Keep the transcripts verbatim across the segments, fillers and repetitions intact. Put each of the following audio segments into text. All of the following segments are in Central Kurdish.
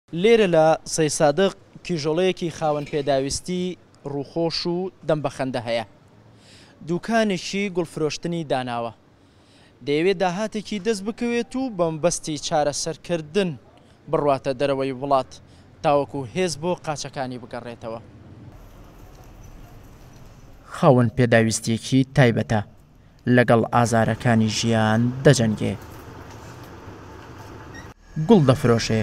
لێرە لە سەی سادق کیژۆڵەیەکی خاوەن پێداویستی ڕووخۆش و دەم بەخەندە هەیە. دوکانێکی گوڵفرۆشتنی داناوە. دەیەوێت داهاتێکی دەست بکەوێت و بەمبەستی چارەسەرکردن بڕواتە دەرەوەی وڵات تاوەکو هێز بۆ قاچەکانی بگەڕێتەوە. خاوەن پێداویستیەکی تایبەتە لەگەڵ ئازارەکانی ژیان دەجەنگێ. گوڵ دەفرۆشێ.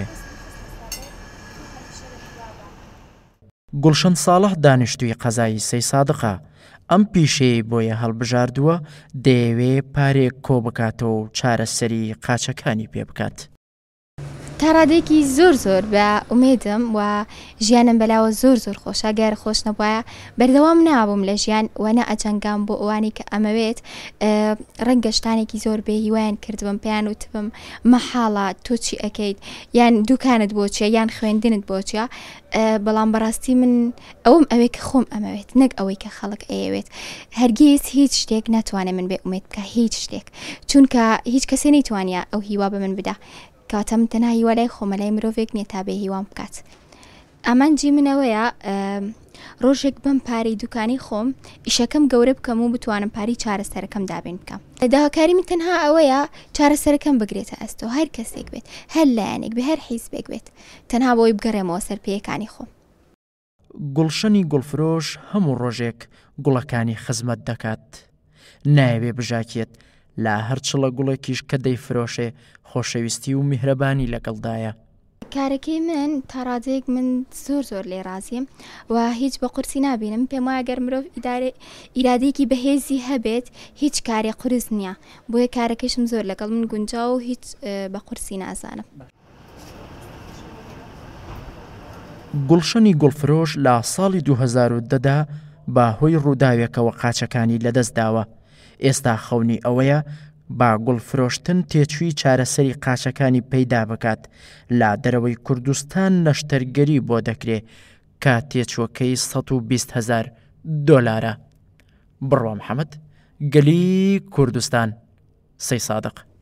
گوڵشەن ساڵح دانیشتووی قەزایی سەی سادقە. ئەم پیشەی بۆیە هەڵبژاردووە دەیەوێ پارێک کۆ بکاتەوە و چارەسەری قاچەکانی پێ بکات. تا ڕادێکی زۆر زۆر بە ئومێدم و ژیانم بەلاوە زۆر زۆر خۆشە. گەر خۆش نەبووایە بەردەوام نابووم لە ژیان وەنە ئەجەنگام بۆ ئەوانی کە ئەمەوێت ڕەنگە شتانێکی زۆر بێ هیوایان کردبم پێیان وتبم مەحاڵە تۆ چی ئەەکەیت یان دوکانت بۆ چیە یان خوێندنت بۆ چیە، بەڵام بەڕاستی من ئەوم ئەوەی کە خۆم ئەمەوێت نەک ئەوەی کە خەڵک ئەیەوێت. هەرگیز هیچ شتێک ناتوانێت من بێ ئومێد بکە، هیچ شتێک، چونکە هیچ کەسێ نەیتوانیا ئەو هیوا بە من بدە کاتە من تەنها هیوا لای خۆمە لای مرۆڤێک نییە تا بێ هیوام بکات. ئەمانجی منەوەیە ڕۆژێک بەم پارەی دوکانی خۆم ئیشەکەم گەورە بکەم و بتوانم پاری چارەسەرەکەم دابین بکەم. داواکاری من تەنها ئەوەیە چارەسەرەکەم بگرێتە ئەستۆ هەر کەسێک بێت، هەر لایەنێک بێ، هەر حیزبێک بێت، تەنها بۆی بگەڕێمەوە سەر پێیەکانی خۆم. گوڵشەنی گوڵفرۆش هەموو ڕۆژێک گوڵەکانی خزمەت دەکات. نایەوێ بژاکێت لە هەر چڵە گوڵێکیش کە دەیفرۆشێ خۆشەویستی و میهرەبانی لەگەڵدایە. کارەکەی من تا ڕادەیەک من زۆر زۆر لێ ڕازیم و هیچ بە قورسی نابینم. پێم وایە گەر مرۆڤ ئیرادەیەکی بەهێزی هەبێت هیچ کارێ قورس نییە، بۆیە کارەکەشم زۆر لەگەڵ من گونجاو و هیچ بە قورسی نازانم. گوڵشەنی گوڵفرۆش لە ساڵی دوو هەزار و دەدا بەهۆی ڕووداوێکەوە قاچەکانی لەدەستداوە. ئێستا خەونی ئەوەیە با گوڵفرۆشتن تێچووی چارەسەری قاچەکانی پەیدا بکات. لە دەرەوەی کوردستان نەشتەرگەری بۆ دەکرێت کە تێچووەکەی سەد و بیست هەزار دۆلارە. بڕوا محەممەد، گەلی کوردستان، سەی سادق.